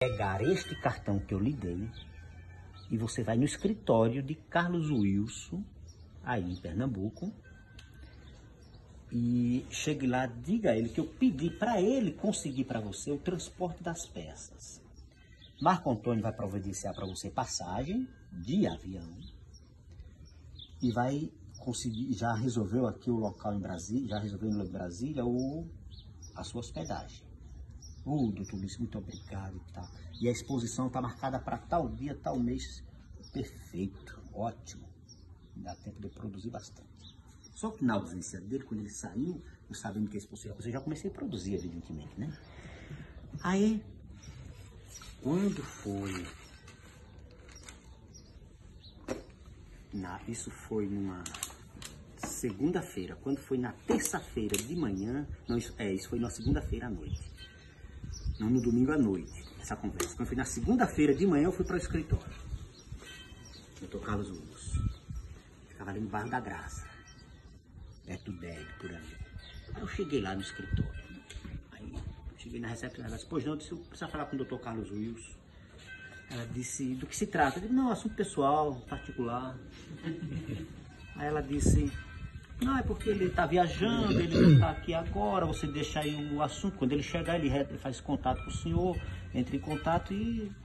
pegar este cartão que eu lhe dei e você vai no escritório de Carlos Wilson, aí em Pernambuco, e chegue lá, diga a ele que eu pedi para ele conseguir para você o transporte das peças. Marco Antônio vai providenciar para você passagem de avião e vai conseguir, já resolveu aqui o local em Brasília, já resolveu em Brasília a sua hospedagem. Doutor Luiz, muito obrigado, tá? E a exposição está marcada para tal dia, tal mês. Perfeito, ótimo. Dá tempo de eu produzir bastante. Só que na ausência dele, quando ele saiu, eu sabendo que a exposição, eu já comecei a produzir, evidentemente, né? Aí, quando foi... Isso foi numa segunda-feira. Quando foi na terça-feira de manhã... Não, isso foi na segunda-feira à noite. Não no domingo à noite, essa conversa. Quando foi na segunda-feira de manhã, eu fui para o escritório. Doutor Carlos Wilson. Ficava ali no bairro da Graça. Perto do DEG, por ali. Aí eu cheguei lá no escritório. Aí cheguei na recepção. Ela disse, pois não, eu disse, eu preciso falar com o doutor Carlos Wilson. Ela disse, do que se trata? Eu disse, não, assunto pessoal, particular. Aí ela disse, não, é porque ele está viajando, ele não está aqui agora, você deixa aí o assunto. Quando ele chegar, ele faz contato com o senhor, entra em contato e